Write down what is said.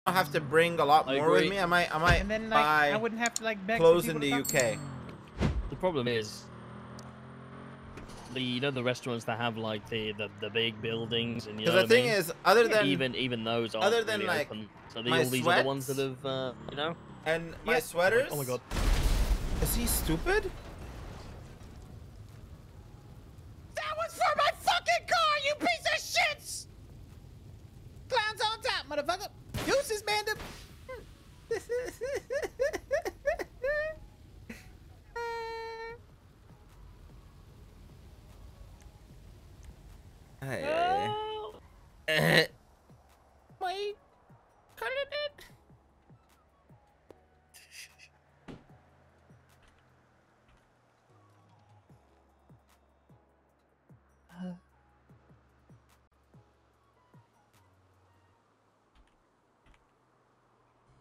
don't have to bring a lot more with me. I might and then, like, I wouldn't have to like beg clothes for in people the to talk UK. The problem is, you know, the restaurants that have like the big buildings, and you know Because the what I thing mean? is, other than even those aren't other than really like open. So my all these other ones that sweats have, you know, and my sweaters. Oh my god. Is he stupid? That was for my fucking car, you piece of shits! Clowns on top, motherfucker. Deuces, Mandem. Hey.